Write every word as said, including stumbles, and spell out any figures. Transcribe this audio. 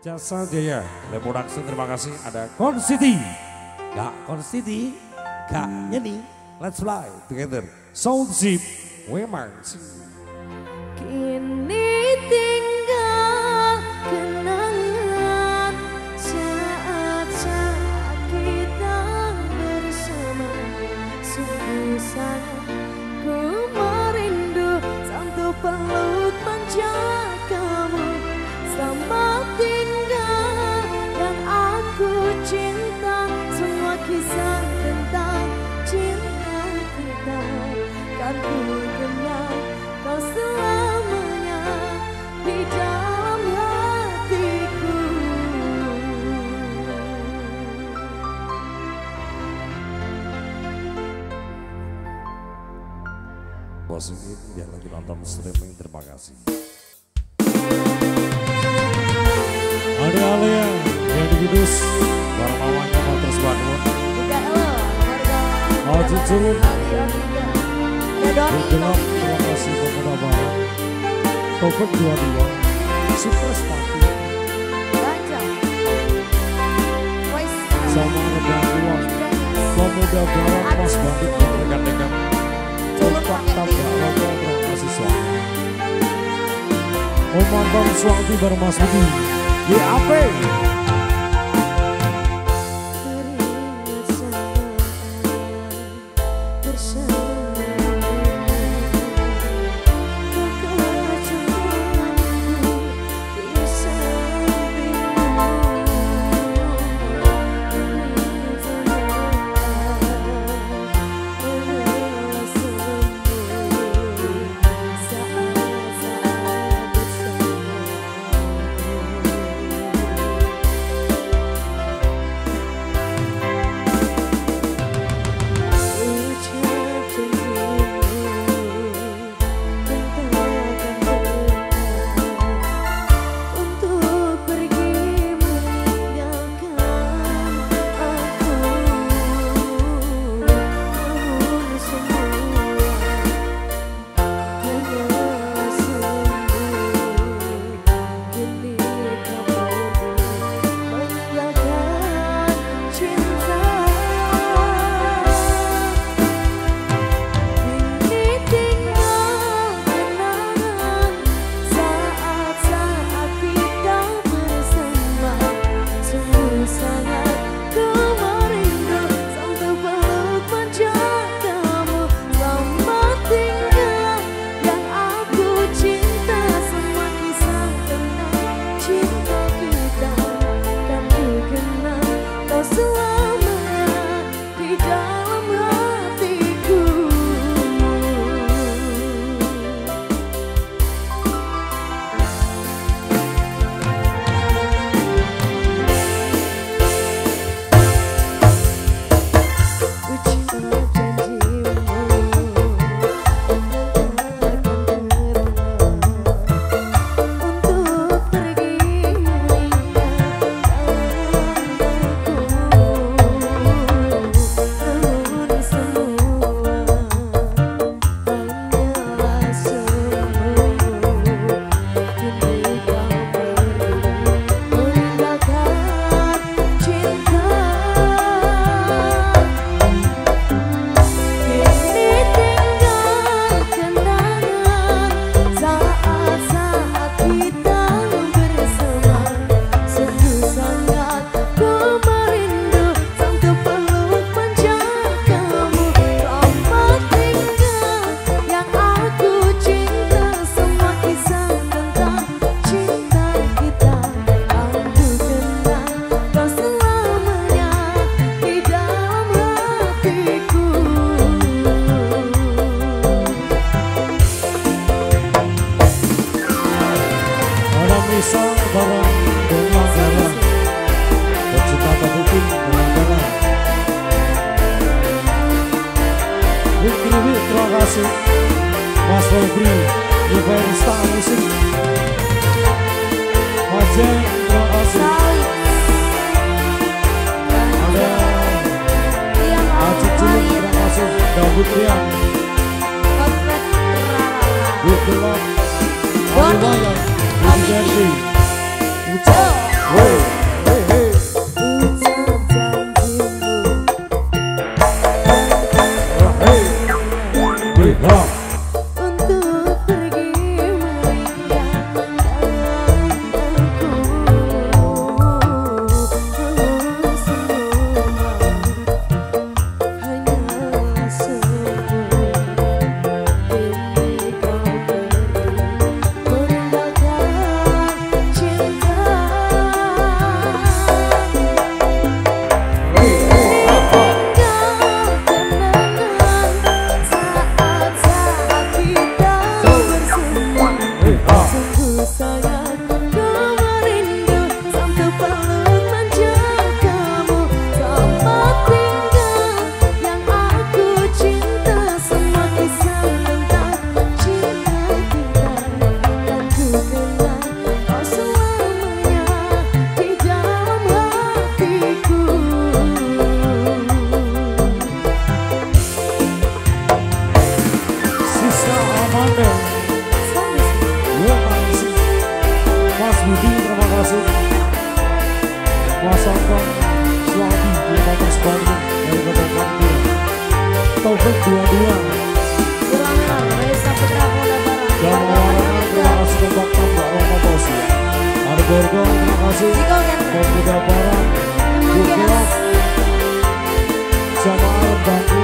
Jasa Jaya, Production, terima kasih. Ada Konsiti, Kak Konsiti, Kak Nyeni, let's fly together. Sound Zip, Wemar. Kini tinggal kenangan saat-saat kita bersama. Sungguh sangat ku merindu untuk peluk manja kamu. Selamat tinggal yang aku cinta, semua kisah tentang cinta kita kan ku kenal kau selamanya di dalam hatiku. Bos ini dia lagi nonton streaming, terima kasih. Ada Alia yang di Kudus, Warmawannya Motos Bandung. Juga lo, warga Mau cucurun. Dodong Gelap, terima kasih Pemuda Barat. Topik dua puluh dua, Super Sepatu. Ganjang Voice Sama Redang Dua, Pemuda Barat, Mas Bandit, dan rekan-rekan. Topik tabrak lagi, terima kasih suami. Pemantan suami baru Mas Budi. Y A P. Bisa bareng dengan jalan pecinta terbukti dengan jalan. Bukti terima kasih Mas Febri Event Star Musik. Mas Jen terima kasih. Ada Aji Cilik terima kasih. Daud Rian Bukti Gelap Budi Ucap Mas Angkong Suami lima belas Bandung dari Kota Bandung. Taufik dua puluh dua Ulangan Reza Putra Polda Barat. Jamaah terima kasih ke Bang Tambak Romo Bosi. Ada Borgo terima kasih. Pemuda Barat Bukit Jamaah Bandung.